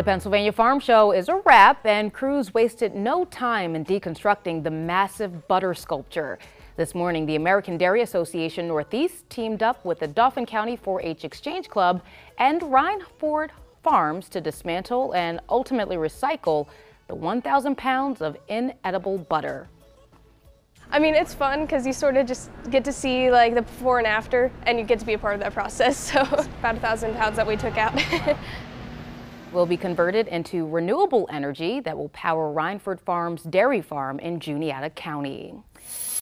The Pennsylvania Farm Show is a wrap, and crews wasted no time in deconstructing the massive butter sculpture. This morning, the American Dairy Association Northeast teamed up with the Dauphin County 4-H Exchange Club and Rhineford Farms to dismantle and ultimately recycle the 1,000 pounds of inedible butter. I mean, it's fun because you sort of just get to see like the before and after, and you get to be a part of that process. So about 1,000 pounds that we took out. Will be converted into renewable energy that will power Rhineford Farms Dairy Farm in Juniata County.